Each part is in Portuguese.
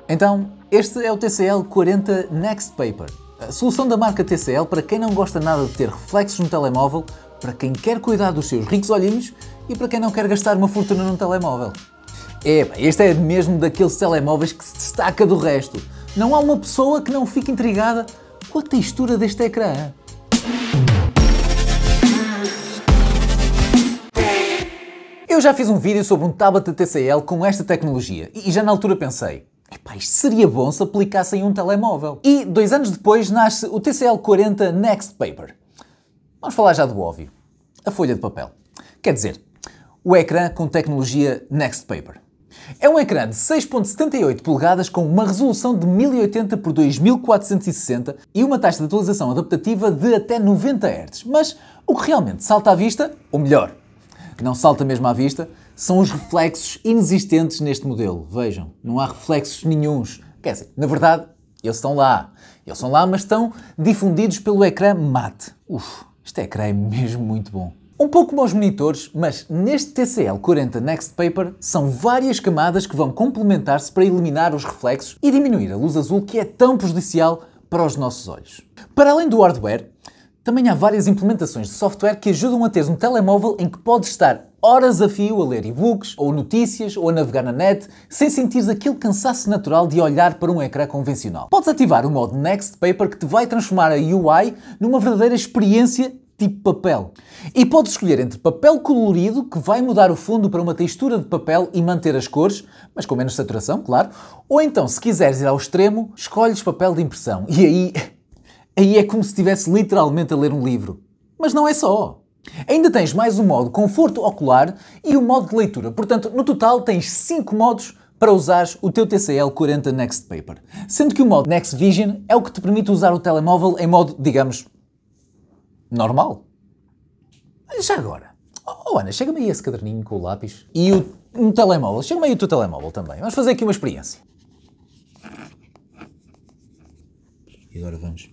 Então, este é o TCL 40 Next Paper, a solução da marca TCL para quem não gosta nada de ter reflexos no telemóvel, para quem quer cuidar dos seus ricos olhinhos e para quem não quer gastar uma fortuna num telemóvel. Este é mesmo daqueles telemóveis que se destaca do resto. Não há uma pessoa que não fique intrigada com a textura deste ecrã. Eu já fiz um vídeo sobre um tablet da TCL com esta tecnologia e já na altura pensei, isto seria bom se aplicasse em um telemóvel. E 2 anos depois nasce o TCL 40 Next Paper. Vamos falar já do óbvio. A folha de papel. Quer dizer, o ecrã com tecnologia Next Paper. É um ecrã de 6.78 polegadas com uma resolução de 1080 por 2460 e uma taxa de atualização adaptativa de até 90 Hz. Mas o que realmente salta à vista, ou melhor, não salta mesmo à vista, são os reflexos inexistentes neste modelo. Vejam, não há reflexos nenhuns. Quer dizer, na verdade, eles estão lá. Eles estão lá, mas estão difundidos pelo ecrã mate. Este ecrã é mesmo muito bom. Um pouco como os monitores, mas neste TCL 40 Next Paper são várias camadas que vão complementar-se para eliminar os reflexos e diminuir a luz azul que é tão prejudicial para os nossos olhos. Para além do hardware, também há várias implementações de software que ajudam a teres um telemóvel em que podes estar horas a fio a ler e-books, ou notícias, ou a navegar na net, sem sentires aquele cansaço natural de olhar para um ecrã convencional. Podes ativar o modo Next Paper que te vai transformar a UI numa verdadeira experiência tipo papel. E podes escolher entre papel colorido, que vai mudar o fundo para uma textura de papel e manter as cores, mas com menos saturação, claro, ou então, se quiseres ir ao extremo, escolhes papel de impressão. E aí é como se estivesse literalmente a ler um livro. Mas não é só. Ainda tens mais o modo conforto ocular e o modo de leitura. Portanto, no total tens 5 modos para usares o teu TCL 40 Next Paper. Sendo que o modo Next Vision é o que te permite usar o telemóvel em modo, digamos, normal. Mas já agora, Ana, chega-me aí esse caderninho com o lápis e um telemóvel. Chega-me aí o teu telemóvel também. Vamos fazer aqui uma experiência. E agora vamos.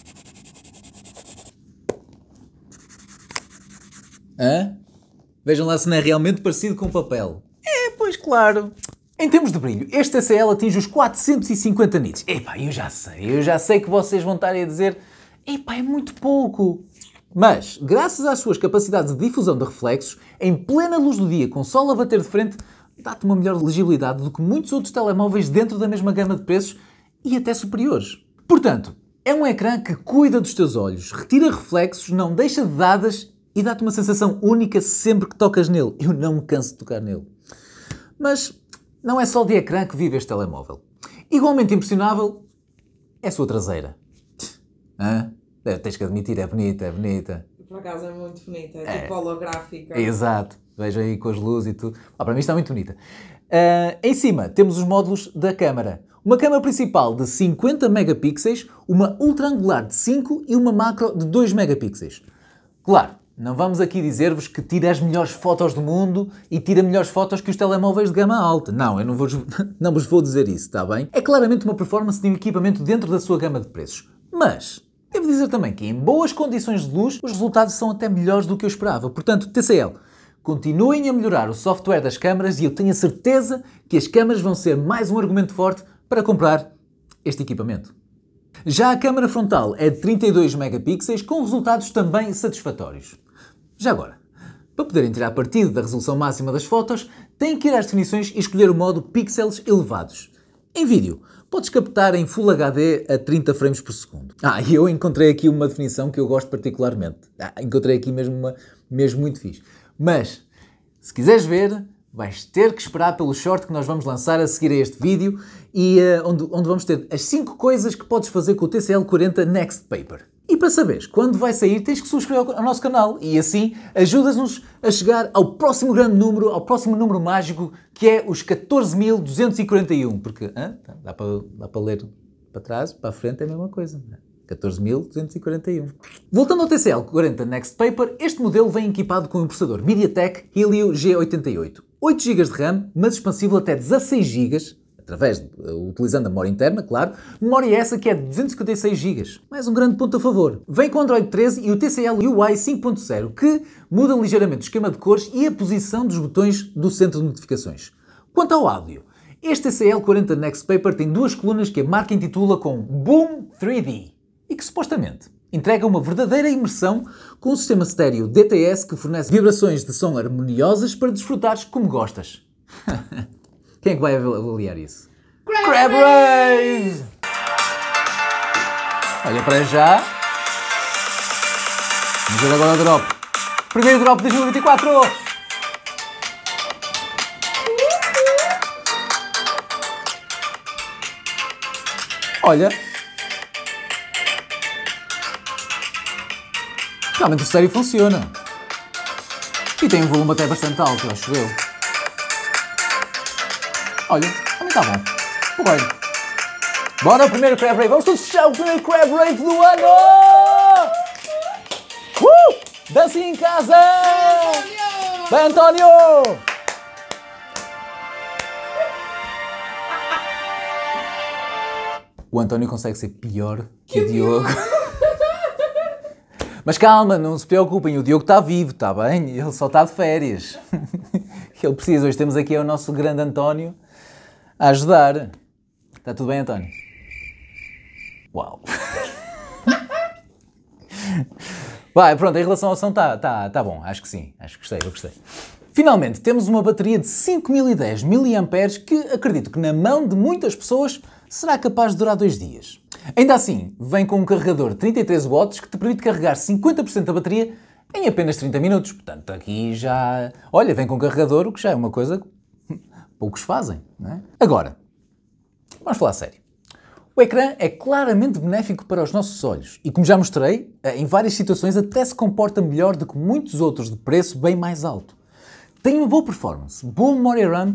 Hã? Vejam lá se não é realmente parecido com papel. Pois claro. Em termos de brilho, este TCL atinge os 450 nits. Eu já sei que vocês vão estar a dizer é muito pouco. Mas, graças às suas capacidades de difusão de reflexos, em plena luz do dia, com sol a bater de frente, dá-te uma melhor legibilidade do que muitos outros telemóveis dentro da mesma gama de preços e até superiores. Portanto, é um ecrã que cuida dos teus olhos, retira reflexos, não deixa de dadas e dá-te uma sensação única sempre que tocas nele. Eu não me canso de tocar nele. Mas não é só de ecrã que vive este telemóvel. Igualmente impressionável é a sua traseira. Tens que admitir, é bonita. Por acaso é muito bonita, é tipo holográfica. Exato. Veja aí com as luzes e tudo. Para mim está muito bonita. Em cima temos os módulos da câmara. Uma câmara principal de 50 megapixels, uma ultra angular de 5 e uma macro de 2 megapixels. Claro, não vamos aqui dizer-vos que tira as melhores fotos do mundo e tira melhores fotos que os telemóveis de gama alta. Não, eu não vos vou dizer isso, está bem? É claramente uma performance de um equipamento dentro da sua gama de preços. Mas devo dizer também que em boas condições de luz os resultados são até melhores do que eu esperava. Portanto, TCL, continuem a melhorar o software das câmaras e eu tenho a certeza que as câmaras vão ser mais um argumento forte para comprar este equipamento. Já a câmara frontal é de 32 megapixels com resultados também satisfatórios. Já agora, para poderem tirar partido da resolução máxima das fotos, têm que ir às definições e escolher o modo pixels elevados. Em vídeo, podes captar em Full HD a 30 frames por segundo. E eu encontrei aqui uma definição que eu gosto particularmente. Encontrei aqui mesmo muito fixe. Mas, se quiseres ver, vais ter que esperar pelo short que nós vamos lançar a seguir a este vídeo e onde vamos ter as 5 coisas que podes fazer com o TCL 40 Next Paper. E para saberes quando vai sair, tens que subscrever ao nosso canal e assim ajudas-nos a chegar ao próximo grande número, ao próximo número mágico, que é os 14.241. Porque dá para ler para trás, para a frente é a mesma coisa. 14.241. Voltando ao TCL 40 Next Paper, este modelo vem equipado com um processador MediaTek Helio G88. 8 GB de RAM, mas expansível até 16 GB, utilizando a memória interna, claro, memória essa que é de 256 GB. Mais um grande ponto a favor. Vem com Android 13 e o TCL UI 5.0, que muda ligeiramente o esquema de cores e a posição dos botões do centro de notificações. Quanto ao áudio, Este TCL40 Next Paper tem duas colunas que a marca intitula com Boom 3D e que supostamente entrega uma verdadeira imersão com um sistema estéreo DTS que fornece vibrações de som harmoniosas para desfrutares como gostas. Quem é que vai avaliar isso? Crab Rave! Olha, para já. Vamos ver agora o drop. Primeiro drop de 2024! Olha. Realmente o estéreo funciona. E tem um volume até bastante alto, acho eu. Olha, também está bom. Porreiro. Bora ao primeiro Crab Rave. Vamos todos fechar o primeiro Crab Rave do ano! Dança em casa! Vai, António! O António consegue ser pior que o Diogo. Mas calma, não se preocupem, o Diogo está vivo, está bem? Ele só está de férias. Ele precisa, hoje temos aqui o nosso grande António a ajudar. Está tudo bem, António? Uau! Vai, pronto, em relação ao som tá bom, acho que sim, acho que gostei. Finalmente, temos uma bateria de 5010 mAh que acredito que na mão de muitas pessoas será capaz de durar 2 dias. Ainda assim, vem com um carregador de 33 watts que te permite carregar 50% da bateria em apenas 30 minutos. Portanto, aqui já... Olha, vem com um carregador, o que já é uma coisa que poucos fazem, não é? Agora, vamos falar a sério. O ecrã é claramente benéfico para os nossos olhos e, como já mostrei, em várias situações até se comporta melhor do que muitos outros de preço bem mais alto. Tem uma boa performance, boa memória RAM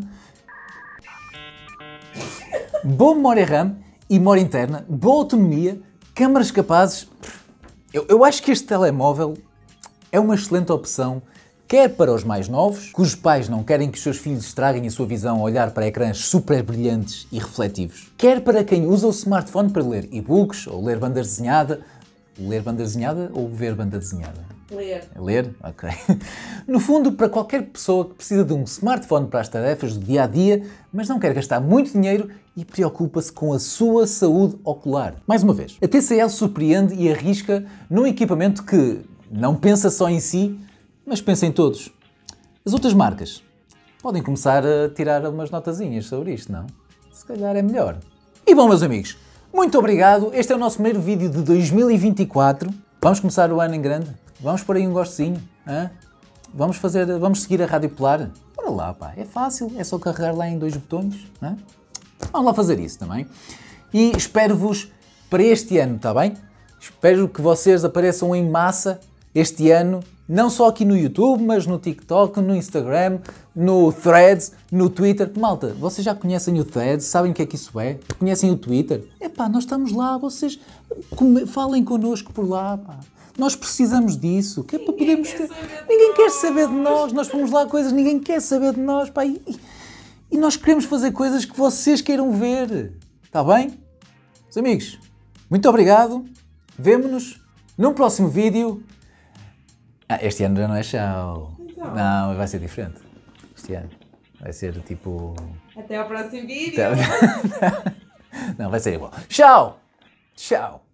e memória interna, boa autonomia, câmaras capazes. Eu acho que este telemóvel é uma excelente opção, quer para os mais novos, cujos pais não querem que os seus filhos estraguem a sua visão ao olhar para ecrãs super brilhantes e refletivos, quer para quem usa o smartphone para ler e-books ou ler banda desenhada. Ler banda desenhada ou ver banda desenhada? Ler. Ler? Ok. No fundo, para qualquer pessoa que precisa de um smartphone para as tarefas do dia-a-dia, mas não quer gastar muito dinheiro e preocupa-se com a sua saúde ocular. Mais uma vez, a TCL surpreende e arrisca num equipamento que não pensa só em si, mas pensa em todos. As outras marcas podem começar a tirar umas notazinhas sobre isto, não? Se calhar é melhor. E bom, meus amigos, muito obrigado. Este é o nosso primeiro vídeo de 2024. Vamos começar o ano em grande. Vamos pôr aí um gostezinho. Hein? Vamos seguir a Rádio Polar. Bora lá, pá. É fácil. É só carregar lá em 2 botões. Hein? Vamos lá fazer isso também. E espero-vos para este ano, está bem? Espero que vocês apareçam em massa este ano. Não só aqui no YouTube, mas no TikTok, no Instagram, no Threads, no Twitter. Malta, vocês já conhecem o Threads? Sabem o que é que isso é? Conhecem o Twitter? Epá, nós estamos lá, vocês falem connosco por lá, pá. Nós precisamos disso, que é para podermos ter... Ninguém quer saber de nós, nós pomos lá coisas, ninguém quer saber de nós, pá. E nós queremos fazer coisas que vocês queiram ver. Está bem? Meus amigos, muito obrigado. Vemo-nos num próximo vídeo. Este ano já não é show. Então. Não, vai ser diferente. Este ano. Vai ser tipo... Até ao próximo vídeo. Não, vai ser igual. Tchau! Tchau!